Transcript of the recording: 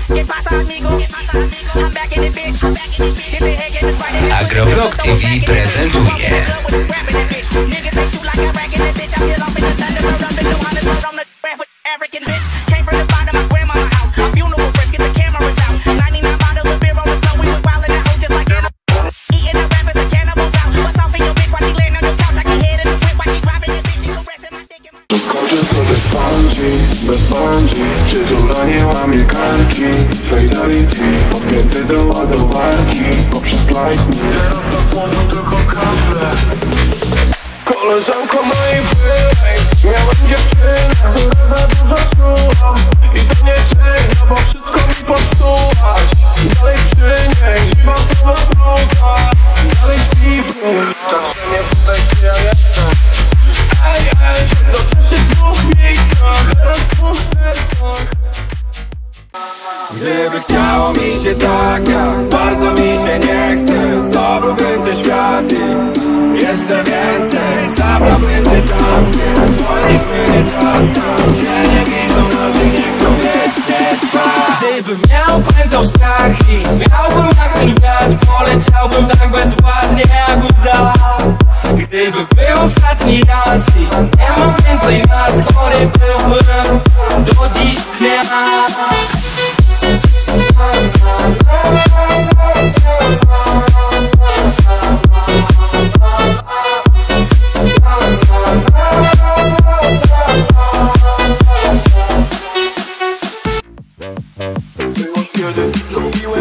RzW TV prezentuje bez bungee, przytulanie łamie karki. Fatality, podpięty do ładowarki poprzez lightning. Teraz na słodzu tylko kaple. Koleżanko mojej byłej, miałem dziewczynę, która za dużo czuła. I to nie czyna, bo wszystko mi popsułaś. Dalej przy niej, siwa słowa bluza. Dalej śpi w niej, także nie pytaj gdzie ja jestem. Ej, jednocześnie w dwóch miejscach, teraz w dwóch sercach. Gdyby chciało mi się tak, jak bardzo mi się nie chce, zdobyłbym te światy jeszcze więcej. Zabrałbym cię tam, gdzie wolniej płynie czas, tam gdzie nie widzą nas i niech to wiecznie trwa. Gdybym miał pętą sztachy, śmiałbym jak ten wiatr, poleciałbym tak bezładnie jak łza. Gdyby był ostatni raz i nie ma więcej nas, chory byłbym do dziś dnia. Było kiedy zrobiłem